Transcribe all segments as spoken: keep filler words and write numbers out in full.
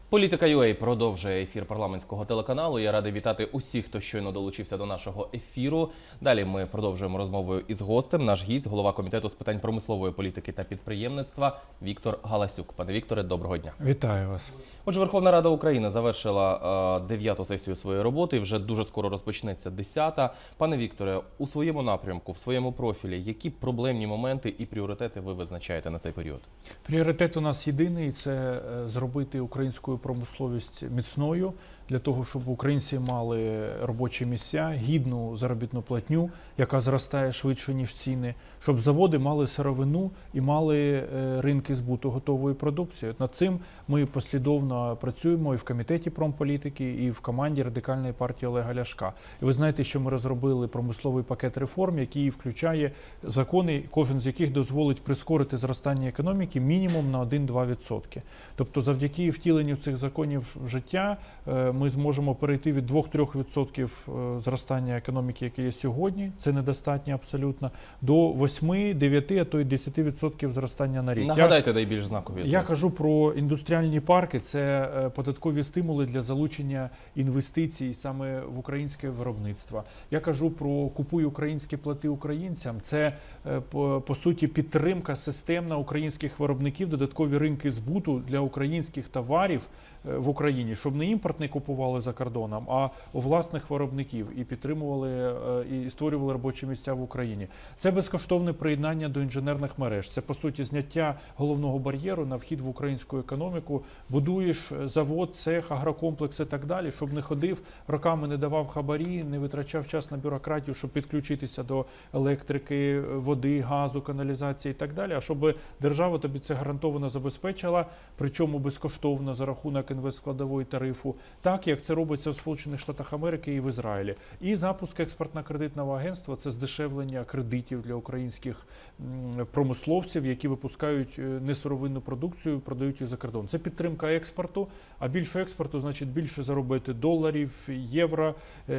Політика.ua продовжує ефір парламентського телеканалу. Я радий вітати усіх, хто щойно долучився до нашого ефіру. Далі ми продовжуємо розмовою із гостем. Наш гість – голова Комітету з питань промислової політики та підприємництва Віктор Галасюк. Пане Вікторе, доброго дня. Вітаю вас. Отже, Верховна Рада України завершила дев'яту сесію своєї роботи і вже дуже скоро розпочнеться десята. Пане Вікторе, у своєму напрямку, в своєму профілі, які проблемні моменти і пріоритети ви визначаєте на цей період? Пріоритет у нас єдиний – це зробити українську промисловість міцною, для того, щоб українці мали робочі місця, гідну заробітну платню, яка зростає швидше, ніж ціни, щоб заводи мали сировину і мали ринки збуту готової продукції. Над цим ми послідовно працюємо і в Комітеті промполітики, і в команді Радикальної партії Олега Ляшка. І ви знаєте, що ми розробили промисловий пакет реформ, який включає закони, кожен з яких дозволить прискорити зростання економіки мінімум на один-два відсотки. Тобто завдяки втіленню цих законів в життя ми зможемо перейти від двох-трьох відсотків зростання економіки, яке є сьогодні, це недостатньо абсолютно, до восьми-дев'яти, а то й десяти відсотків зростання на рік. Нагадайте найбільш знакові. Я кажу про індустріальні парки, це податкові стимули для залучення інвестицій саме в українське виробництво. Я кажу про «Купуй українське, плати українцям», це по, по суті підтримка системна українських виробників, додаткові ринки збуту для українських товарів в Україні, щоб не імпортні купували за кордоном, а у власних виробників і підтримували і створювали робочі місця в Україні. Це безкоштовне приєднання до інженерних мереж. Це, по суті, зняття головного бар'єру на вхід в українську економіку. Будуєш завод, цех, агрокомплекс і так далі, щоб не ходив, роками не давав хабарі, не витрачав час на бюрократію, щоб підключитися до електрики, води, газу, каналізації і так далі, а щоб держава тобі це гарантовано забезпечила, причому безкоштовно за рахунок інвестскладової тарифу, так як це робиться в Сполучених Штатах Америки і в Ізраїлі. І запуск експортно-кредитного агентства – це здешевлення кредитів для українських промисловців, які випускають несировинну продукцію, продають її за кордон. Це підтримка експорту, а більше експорту, значить більше заробити доларів, євро,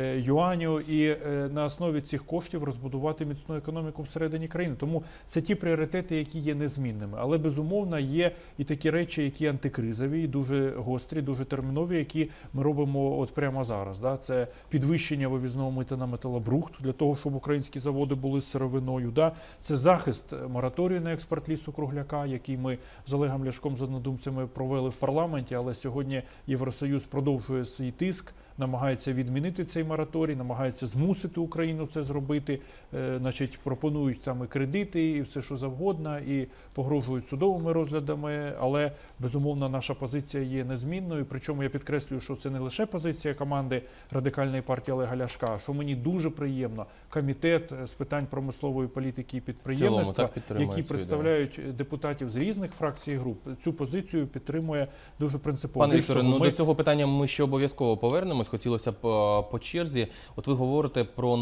юаню і на основі цих коштів розбудувати міцну економіку всередині країни. Тому це ті пріоритети, які є незмінними. Але, безумовно, є і такі речі, які антикризові, і дуже гострі, дуже термінові, які ми робимо от прямо зараз. Да? Це підвищення вивізного мита на металобрухт, для того, щоб українські заводи були з сировиною. Да? Це захист мораторію на експорт лісу-кругляка, який ми з Олегом Ляшком, з однодумцями, провели в парламенті, але сьогодні Євросоюз продовжує свій тиск, намагається відмінити цей мораторій, намагається змусити Україну це зробити, е, значить, пропонують там і кредити, і все що завгодно, і погрожують судовими розглядами, але, безумовно, наша позиція є незмінною, причому я підкреслюю, що це не лише позиція команди Радикальної партії Олега Ляшка, що мені дуже приємно, Комітет з питань промислової політики і підприємництва, які представляють депутатів з різних фракцій і груп, цю позицію підтримує дуже принципово. Пане Вікторе, ну ми... до цього питання ми ще обов'язково повернемось. Хотілося б по черзі. От ви говорите про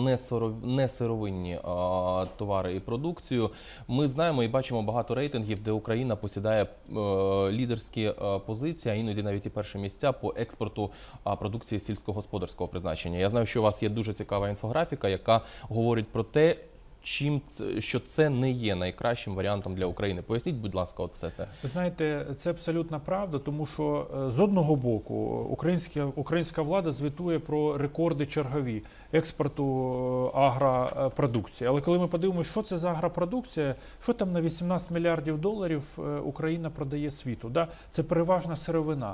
несировинні товари і продукцію. Ми знаємо і бачимо багато рейтингів, де Україна посідає лідерські позиції, а іноді навіть і перші місця по експорту продукції сільськогосподарського призначення. Я знаю, що у вас є дуже цікава інфографіка, яка говорить про те, чим, що це не є найкращим варіантом для України. Поясніть, будь ласка, от все це. Ви знаєте, це абсолютна правда, тому що з одного боку українська, українська влада звітує про рекорди чергові експорту агропродукції. Але коли ми подивимося, що це за агропродукція, що там на вісімнадцять мільярдів доларів Україна продає світу, да? Це переважна сировина.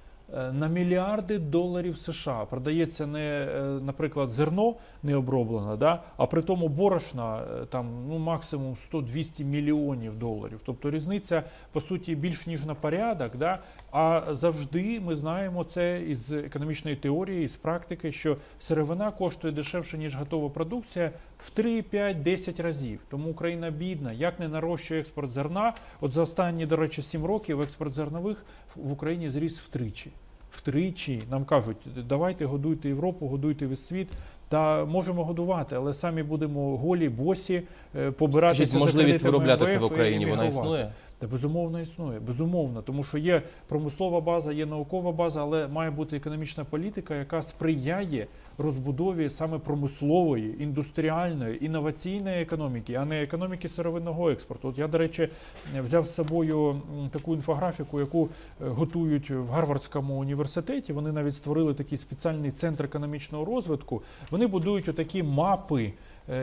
На мільярди доларів США продається не, наприклад, зерно не оброблене, да, а при тому борошна там, ну, максимум сто-двісті мільйонів доларів. Тобто різниця, по суті, більш ніж на порядок. Да, а завжди ми знаємо це із економічної теорії, із практики, що сировина коштує дешевше, ніж готова продукція в три, п'ять, десять разів. Тому Україна бідна. Як не нарощує експорт зерна, от за останні, до речі, сім років експорт зернових в Україні зріс втричі. Втричі. Нам кажуть, давайте годуйте Європу, годуйте весь світ. Та можемо годувати, але самі будемо голі, босі, побиратися за кредитами можливість виробляти це в ем ве еф Україні, вона існує? Та безумовно існує, безумовно, тому що є промислова база, є наукова база, але має бути економічна політика, яка сприяє розбудові саме промислової, індустріальної, інноваційної економіки, а не економіки сировинного експорту. От я, до речі, взяв з собою таку інфографіку, яку готують в Гарвардському університеті. Вони навіть створили такий спеціальний центр економічного розвитку. Вони будують отакі мапи,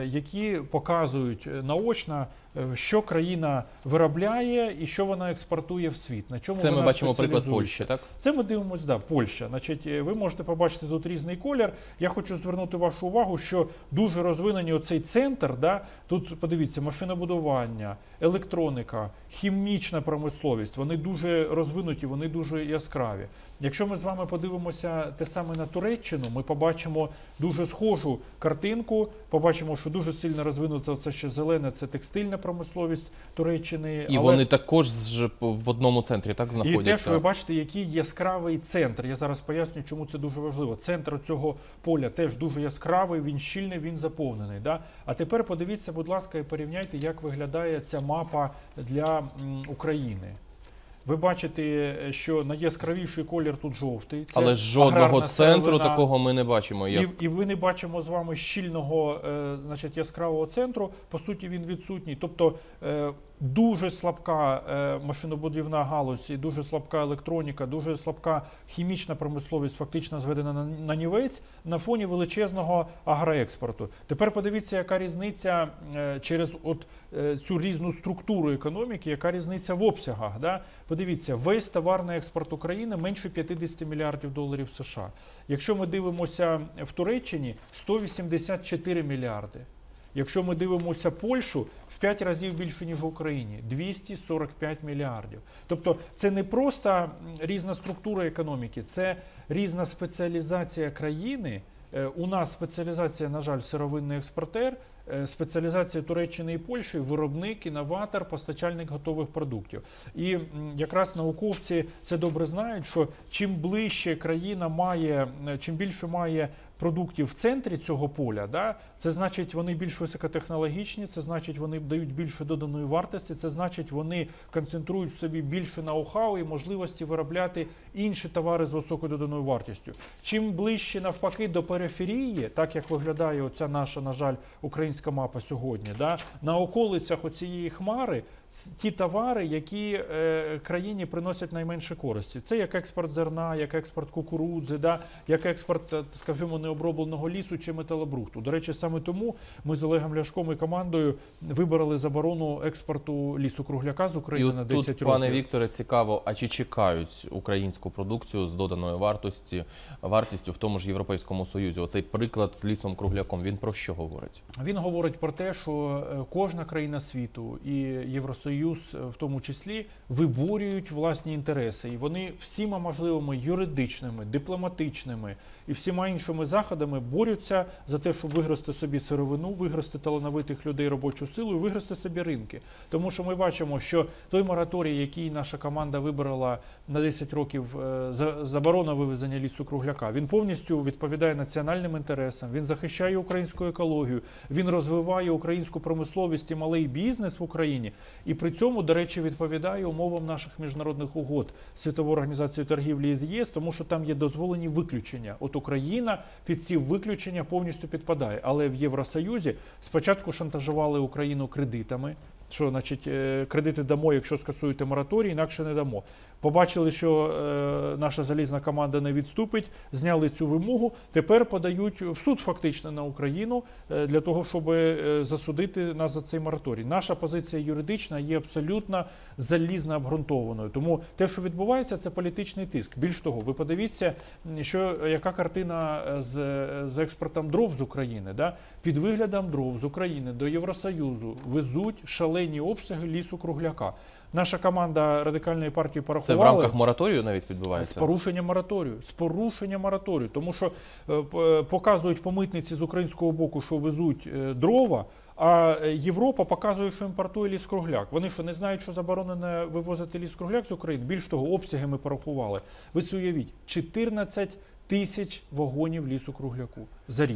які показують наочно, що країна виробляє і що вона експортує в світ. На чому Це вона ми бачимо приклад спеціалізується. Польщі, так? Це ми дивимося, да, Польща. Значить, ви можете побачити тут різний колір. Я хочу звернути вашу увагу, що дуже розвинений оцей центр, да, тут, подивіться, машинобудування, електроніка, хімічна промисловість, вони дуже розвинуті, вони дуже яскраві. Якщо ми з вами подивимося те саме на Туреччину, ми побачимо дуже схожу картинку, побачимо, що дуже сильно розвинута це ще зелене, це текстильна промисловість Туреччини. І але... вони також ж в одному центрі, так, знаходяться? І теж ви бачите, який яскравий центр. Я зараз поясню, чому це дуже важливо. Центр цього поля теж дуже яскравий, він щільний, він заповнений. Да? А тепер подивіться, будь ласка, і порівняйте, як виглядає ця мапа для м, України. Ви бачите, що найяскравіший колір тут жовтий. Це але жодного аграрна центру сировина. такого ми не бачимо. Як... І, і ви не бачимо з вами щільного, е, значить, яскравого центру. По суті, він відсутній. Тобто е, дуже слабка е, машинобудівна галузь, і дуже слабка електроніка, дуже слабка хімічна промисловість фактично зведена на, на нівець на фоні величезного агроекспорту. Тепер подивіться, яка різниця е, через от, е, цю різну структуру економіки, яка різниця в обсягах. Да? Подивіться, весь товарний експорт України менше п'ятдесят мільярдів доларів США. Якщо ми дивимося в Туреччині, сто вісімдесят чотири мільярди. Якщо ми дивимося Польщу, в п'ять разів більше, ніж в Україні – двісті сорок п'ять мільярдів. Тобто це не просто різна структура економіки, це різна спеціалізація країни. У нас спеціалізація, на жаль, сировинний експортер, спеціалізація Туреччини і Польщі – виробник, інноватор, постачальник готових продуктів. І якраз науковці це добре знають, що чим ближче країна має, чим більше має продуктів в центрі цього поля, да, це значить, вони більш високотехнологічні, це значить, вони дають більше доданої вартості, це значить, вони концентрують в собі більше ноу-хау і можливості виробляти інші товари з високою доданою вартістю. Чим ближче, навпаки, до периферії, так як виглядає оця наша, на жаль, українська мапа сьогодні, да, на околицях оцієї хмари, ті товари, які е, країні приносять найменше користі. Це як експорт зерна, як експорт кукурудзи, да, як експорт, скажімо, необробленого лісу чи металобрухту. До речі, саме тому ми з Олегом Ляшком і командою вибороли заборону експорту лісу-кругляка з України на десять тут, років. Пане Вікторе, цікаво, а чи чекають українську продукцію з доданою вартості, вартістю в тому ж Європейському Союзі? Оцей приклад з лісом-кругляком, він про що говорить? Він говорить про те, що кожна країна світу і Євросоюз в тому числі виборюють власні інтереси. І вони всіма можливими юридичними, дипломатичними і всіма іншими заходами борються за те, щоб вигрости собі сировину, вигрости талановитих людей робочу силу і вигрости собі ринки. Тому що ми бачимо, що той мораторій, який наша команда вибрала на десять років, заборона вивезення лісу-кругляка, він повністю відповідає національним інтересам, він захищає українську екологію, він розвиває українську промисловість і малий бізнес в Україні. І при цьому, до речі, відповідає умовам наших міжнародних угод Світової організації торгівлі з ЄС, тому що там є дозволені виключення. От Україна під ці виключення повністю підпадає. Але в Євросоюзі спочатку шантажували Україну кредитами, що, значить, кредити дамо, якщо скасуєте мораторій, інакше не дамо. Побачили, що е, наша залізна команда не відступить, зняли цю вимогу, тепер подають в суд фактично на Україну е, для того, щоб е, засудити нас за цей мораторій. Наша позиція юридична є абсолютно залізно обґрунтованою. Тому те, що відбувається, це політичний тиск. Більш того, ви подивіться, що, яка картина з, з експортом дров з України. Да? Під виглядом дров з України до Євросоюзу везуть шалені обсяги лісу-кругляка. Наша команда Радикальної партії порахувала... Це в рамках мораторію навіть відбувається? З порушенням мораторію. З порушенням мораторію. Тому що е, показують по митниці з українського боку, що везуть е, дрова, а Європа показує, що імпортує ліс-кругляк. Вони що, не знають, що заборонено вивозити ліс-кругляк з України? Більш того, обсяги ми порахували. Ви собі уявіть, чотирнадцять тисяч вагонів лісу-кругляку за рік.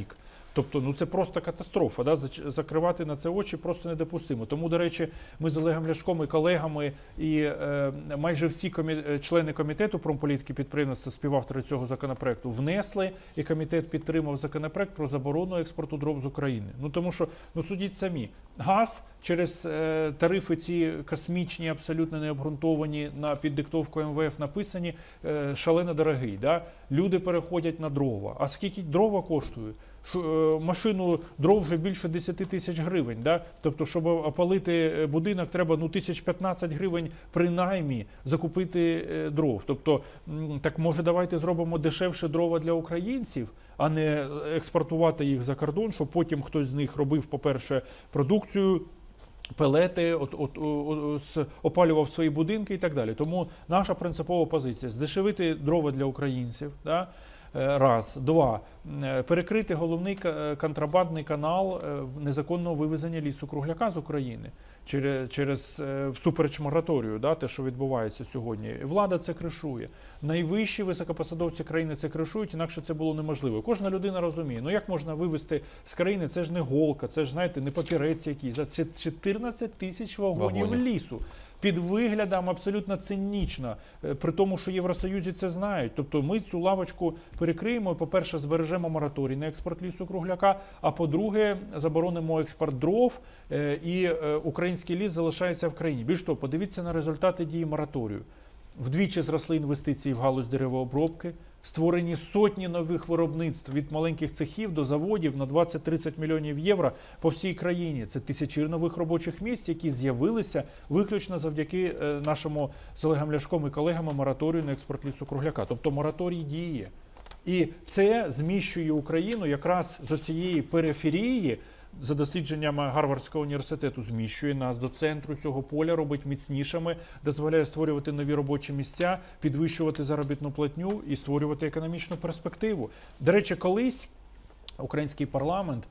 Тобто, ну це просто катастрофа. Да? Закривати на це очі просто недопустимо. Тому, до речі, ми з Олегом Ляшком і колегами, і е, майже всі комі... члени комітету промполітики підприємництва, співавтори цього законопроекту, внесли, і комітет підтримав законопроект про заборону експорту дров з України. Ну тому що, ну судіть самі, газ через е, тарифи ці космічні, абсолютно необґрунтовані, на під диктовку ем ве еф написані, е, шалено дорогий. Да? Люди переходять на дрова. А скільки дрова коштує? Машину дров вже більше десять тисяч гривень. Да? Тобто, щоб опалити будинок, треба ну, тисяч п'ятнадцять гривень принаймні закупити дров. Тобто, так може давайте зробимо дешевше дрова для українців, а не експортувати їх за кордон, щоб потім хтось з них робив, по-перше, продукцію, пелети, от, от, от, опалював свої будинки і так далі. Тому наша принципова позиція – здешевити дрова для українців, да? Раз. Два. Перекрити головний контрабандний канал незаконного вивезення лісу-кругляка з України через, через всупереч мораторію, да, те, що відбувається сьогодні. Влада це кришує. Найвищі високопосадовці країни це кришують, інакше це було неможливо. Кожна людина розуміє, ну як можна вивезти з країни, це ж не голка, це ж, знаєте, не папірець якийсь, це чотирнадцять тисяч вагонів, вагонів лісу. Під виглядом абсолютно цинічно, при тому, що в Євросоюзі це знають. Тобто ми цю лавочку перекриємо, по-перше, збережемо мораторій на експорт лісу-кругляка, а по-друге, заборонимо експорт дров, і український ліс залишається в країні. Більш того, подивіться на результати дії мораторію. Вдвічі зросли інвестиції в галузь деревообробки, створені сотні нових виробництв від маленьких цехів до заводів на двадцять-тридцять мільйонів євро по всій країні. Це тисячі нових робочих місць, які з'явилися виключно завдяки нашому з Олегом Ляшком і колегами мораторію на експорт лісу-кругляка. Тобто мораторій діє. І це зміщує Україну якраз з цієї периферії, за дослідженнями Гарвардського університету, зміщує нас до центру цього поля, робить міцнішими, дозволяє створювати нові робочі місця, підвищувати заробітну платню і створювати економічну перспективу. До речі, колись український парламент,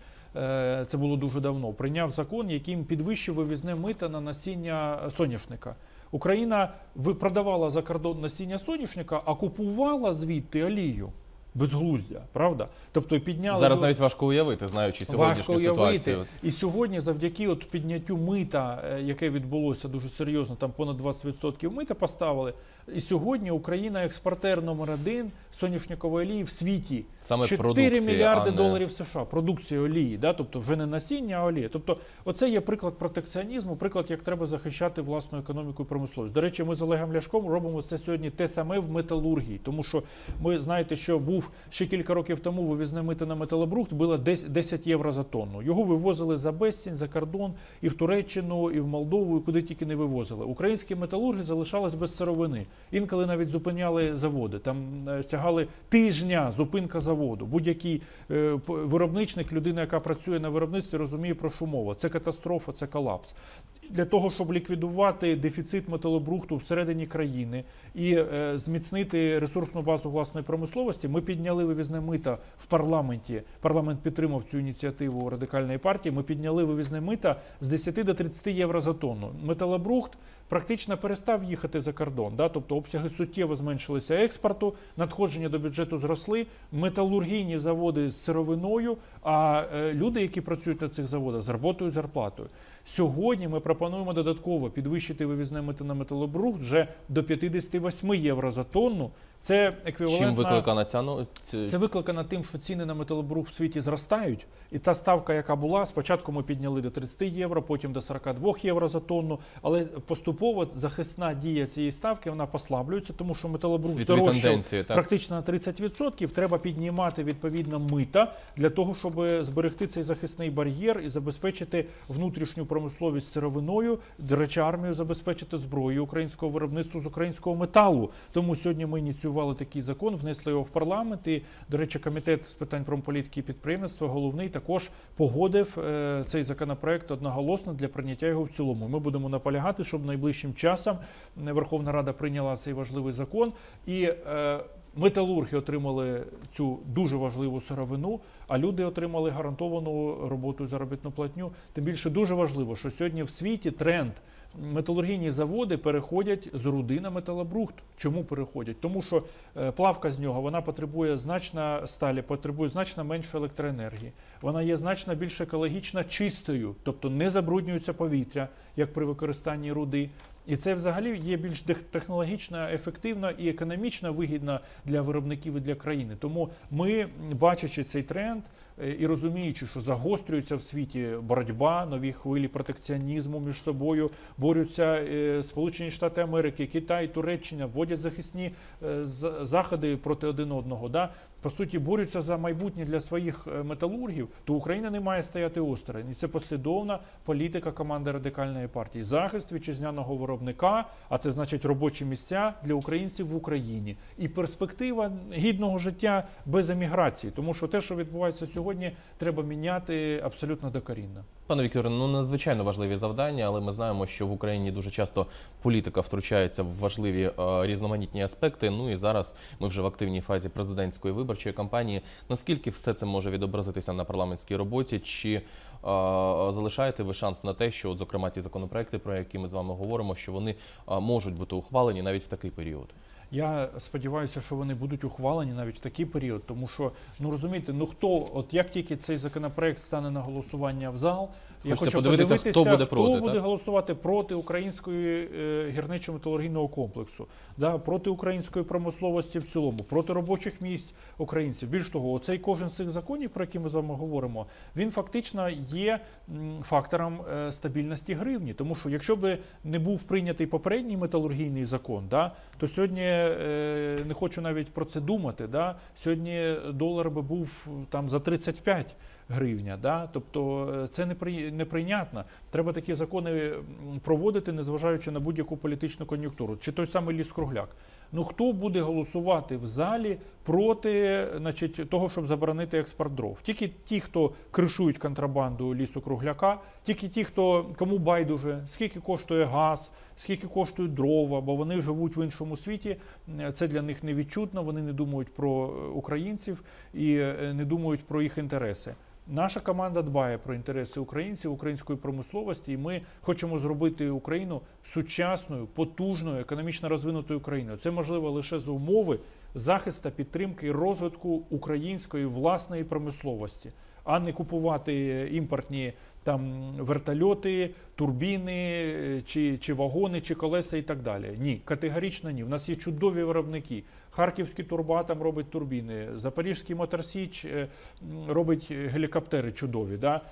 це було дуже давно, прийняв закон, яким підвищив вивізне мито на насіння соняшника. Україна продавала за кордон насіння соняшника, а купувала звідти олію. Безглуздя, правда? Тобто підняли... Зараз навіть важко уявити, знаючи сьогоднішню важко ситуацію. Уявити. І сьогодні завдяки от підняттю мита, яке відбулося дуже серйозно, там понад двадцять відсотків мита поставили, і сьогодні Україна експортер номер один соняшникової олії в світі. Саме чотири мільярди не... доларів США. Продукція олії, да? Тобто вже не насіння, а олія. Тобто оце є приклад протекціонізму, приклад, як треба захищати власну економіку і промисловість. До речі, ми з Олегом Ляшком робимо це сьогодні те саме в металургії. Тому що ми, знаєте, що був ще кілька років тому вивізне мито на металобрухт, було десять євро за тонну. Його вивозили за безцінь, за кордон, і в Туреччину, і в Молдову, і куди тільки не вивозили. Українські металурги залишались без сировини. Інколи навіть зупиняли заводи. Там сягали тижня зупинка заводу. Будь-який е, виробничник, людина, яка працює на виробництві, розуміє, про що мова. Це катастрофа, це колапс. Для того, щоб ліквідувати дефіцит металобрухту всередині країни і е, зміцнити ресурсну базу власної промисловості, ми підняли вивізне мито в парламенті. Парламент підтримав цю ініціативу Радикальної партії. Ми підняли вивізне мито з десяти до тридцяти євро за тонну. Металобрухт практично перестав їхати за кордон. Да? Тобто обсяги суттєво зменшилися експорту, надходження до бюджету зросли, металургійні заводи з сировиною, а е, люди, які працюють на цих заводах, з роботою, зарплатою. Сьогодні ми пропонуємо додатково підвищити вивізне мито на металобрухт вже до п'ятдесят вісім євро за тонну. Це еквівалентна... Чим викликана ця... Це викликано тим, що ціни на металобрухт в світі зростають. І та ставка, яка була, спочатку ми підняли до тридцяти євро, потім до сорока двох євро за тонну. Але поступово захисна дія цієї ставки, вона послаблюється, тому що металобрухт дорожчав практично на тридцять відсотків. Треба піднімати відповідно мита для того, щоб зберегти цей захисний бар'єр і забезпечити внутрішню промисловість сировиною, до речі, армію забезпечити зброєю українського виробництва з українського металу. Тому сьогодні ми ініціювали такий закон, внесли його в парламент. І, до речі, комітет з питань промполітики і підприємництва, головний, також погодив е, цей законопроект одноголосно для прийняття його в цілому. Ми будемо наполягати, щоб найближчим часом Верховна Рада прийняла цей важливий закон. І е, металурги отримали цю дуже важливу сировину, а люди отримали гарантовану роботу і заробітну платню. Тим більше дуже важливо, що сьогодні в світі тренд металургійні заводи переходять з руди на металобрухт. Чому переходять? Тому що е, плавка з нього, вона потребує значно сталі, потребує значно менше електроенергії. Вона є значно більш екологічно чистою, тобто не забруднюється повітря, як при використанні руди. І це взагалі є більш технологічно ефективно і економічно вигідно для виробників і для країни. Тому ми, бачачи цей тренд і розуміючи, що загострюється в світі боротьба, нові хвилі протекціонізму між собою, борються Сполучені Штати Америки, Китай, Туреччина, вводять захисні заходи проти один одного, да? По суті, борються за майбутнє для своїх металургів, то Україна не має стояти осторонь. І це послідовна політика команди Радикальної партії. Захист вітчизняного виробника, а це значить робочі місця для українців в Україні. І перспектива гідного життя без еміграції. Тому що те, що відбувається сьогодні, треба міняти абсолютно докорінно. Пане Вікторе, ну надзвичайно важливі завдання, але ми знаємо, що в Україні дуже часто політика втручається в важливі е, різноманітні аспекти. Ну і зараз ми вже в активній фазі президентської виборчої кампанії. Наскільки все це може відобразитися на парламентській роботі? Чи е, залишаєте ви шанс на те, що, от, зокрема, ті законопроекти, про які ми з вами говоримо, що вони е, можуть бути ухвалені навіть в такий період? Я сподіваюся, що вони будуть ухвалені навіть в такий період, тому що, ну розумієте, ну хто, от як тільки цей законопроект стане на голосування в зал, я хочу подивитися, подивитися, хто буде проти, хто буде так? голосувати проти української е, гірничо-металургійного комплексу, да, проти української промисловості в цілому, проти робочих місць українців. Більш того, оцей кожен з цих законів, про які ми з вами говоримо, він фактично є м, фактором е, стабільності гривні, тому що якщо б не був прийнятий попередній металургійний закон, да, то сьогодні, е, не хочу навіть про це думати, да, сьогодні долар би був там за тридцять п'ять гривня, да? Тобто це неприйнятно. Треба такі закони проводити, незважаючи на будь-яку політичну кон'юнктуру. Чи той самий ліс-кругляк. Ну хто буде голосувати в залі проти, значить, того, щоб заборонити експорт дров? Тільки ті, хто кришують контрабанду лісу-кругляка, тільки ті, хто, кому байдуже, скільки коштує газ, скільки коштують дрова, бо вони живуть в іншому світі, це для них невідчутно, вони не думають про українців і не думають про їх інтереси. Наша команда дбає про інтереси українців, української промисловості, і ми хочемо зробити Україну сучасною, потужною, економічно розвинутою країною. Це можливо лише за умови захисту, підтримки і розвитку української власної промисловості, а не купувати імпортні там вертольоти, турбіни, чи, чи вагони, чи колеса і так далі. Ні, категорично ні. У нас є чудові виробники. Харківський турбоатом робить турбіни, Запорізький Моторсіч робить гелікоптери чудові. Да?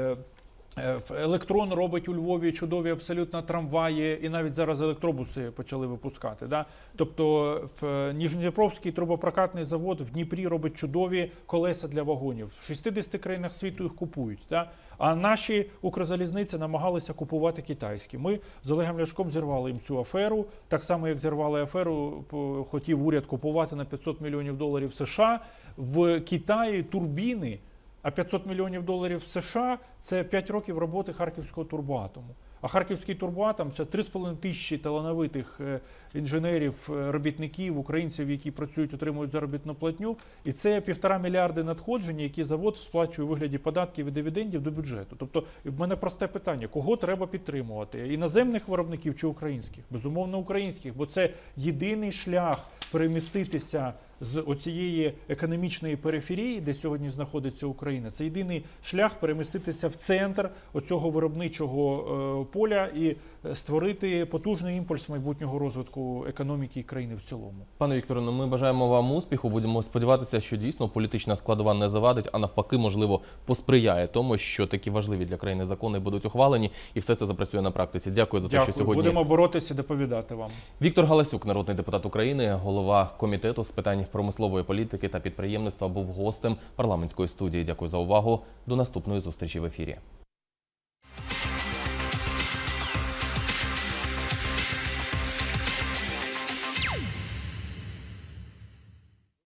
Електрон робить у Львові чудові абсолютно трамваї, і навіть зараз електробуси почали випускати. Да? Тобто Ніжньодніпровський трубопрокатний завод в Дніпрі робить чудові колеса для вагонів. В шістдесяти країнах світу їх купують. Да? А наші Укрзалізниці намагалися купувати китайські. Ми з Олегом Ляшком зірвали їм цю аферу. Так само, як зірвали аферу, хотів уряд купувати на п'ятсот мільйонів доларів США. В Китаї турбіни, а п'ятсот мільйонів доларів в США – це п'ять років роботи Харківського турбоатому. А Харківський турбоатом – це три з половиною тисячі талановитих інженерів, робітників, українців, які працюють, отримують заробітну платню. І це півтора мільярди надходження, які завод сплачує у вигляді податків і дивідендів до бюджету. Тобто в мене просте питання, кого треба підтримувати? Іноземних виробників чи українських? Безумовно, українських, бо це єдиний шлях переміститися з оцієї економічної периферії, де сьогодні знаходиться Україна. Це єдиний шлях переміститися в центр оцього виробничого поля і створити потужний імпульс майбутнього розвитку економіки і країни в цілому. Пане Вікторе, ну ми бажаємо вам успіху. Будемо сподіватися, що дійсно політична складова не завадить, а навпаки, можливо, посприяє тому, що такі важливі для країни закони будуть ухвалені і все це запрацює на практиці. Дякую за те, Дякую. що сьогодні... Будемо боротися, доповідати вам. Віктор Галасюк, народний депутат України, голова комітету з питань промислової політики та підприємництва, був гостем парламентської студії. Дякую за увагу. До наступної зустрічі в ефірі.